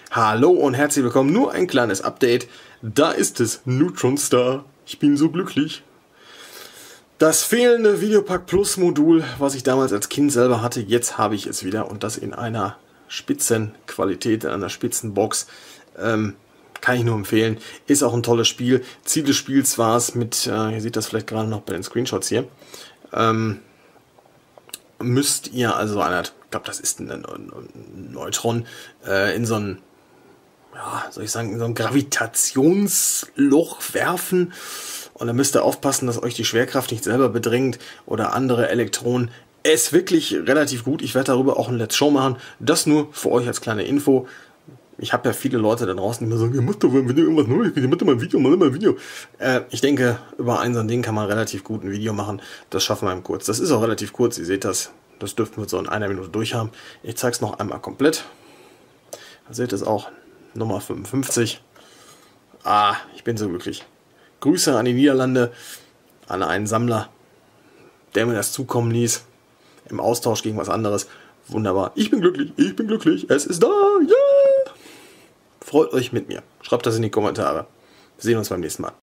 Hallo und herzlich willkommen, nur ein kleines Update. Da ist es, Neutron Star. Ich bin so glücklich. Das fehlende Videopack Plus Modul, was ich damals als Kind selber hatte, jetzt habe ich es wieder und das in einer Spitzenqualität, in einer Spitzenbox. Kann ich nur empfehlen. Ist auch ein tolles Spiel. Ziel des Spiels war es mit, ihr seht das vielleicht gerade noch bei den Screenshots hier, müsst ihr also ich glaube das ist ein Neutron, in so ein, ja, soll ich sagen, in so ein Gravitationsloch werfen. Und dann müsst ihr aufpassen, dass euch die Schwerkraft nicht selber bedrängt oder andere Elektronen. Ist wirklich relativ gut. Ich werde darüber auch ein Let's Show machen. Das nur für euch als kleine Info. Ich habe ja viele Leute da draußen, die mir sagen, ihr macht doch ein Video, irgendwas Neues, ihr macht doch mal ein Video, mal ein Video. Ich denke, über ein so ein Ding kann man relativ gut ein Video machen. Das schaffen wir im Kurz. Das ist auch relativ kurz, ihr seht das. Das dürften wir so in einer Minute durch haben. Ich zeige es noch einmal komplett. Da seht ihr es auch. Nummer 55. Ich bin so glücklich. Grüße an die Niederlande, an einen Sammler, der mir das zukommen ließ. Im Austausch gegen was anderes. Wunderbar. Ich bin glücklich. Es ist da. Ja! Freut euch mit mir. Schreibt das in die Kommentare. Wir sehen uns beim nächsten Mal.